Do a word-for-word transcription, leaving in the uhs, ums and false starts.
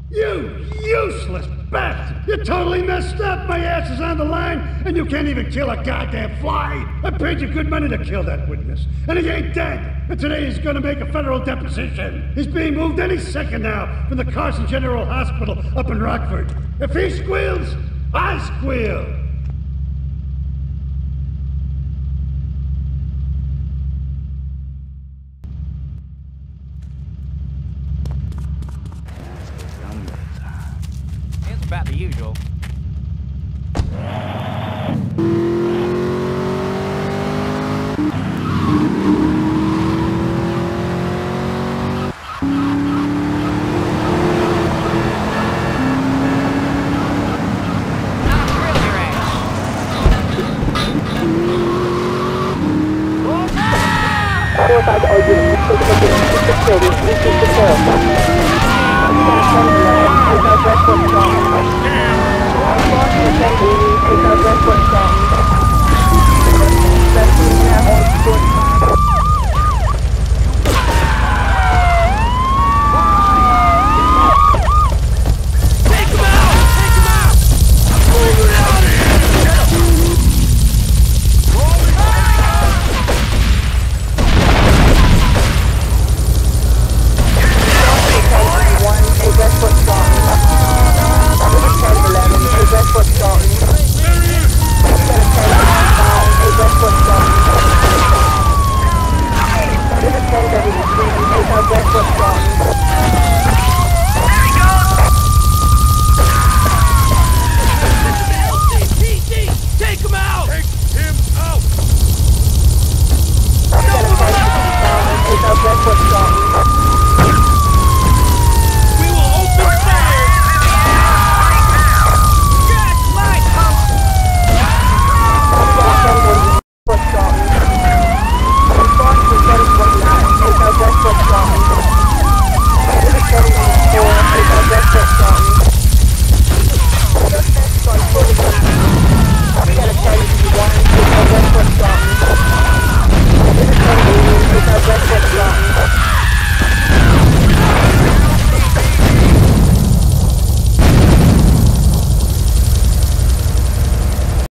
You useless bastard! You totally messed up! My ass is on the line, and you can't even kill a goddamn fly! I paid you good money to kill that witness, and he ain't dead! And today he's gonna make a federal deposition! He's being moved any second now from the Carson General Hospital up in Rockford. If he squeals, I squeal! About the usual. Four five all units, please take the facility.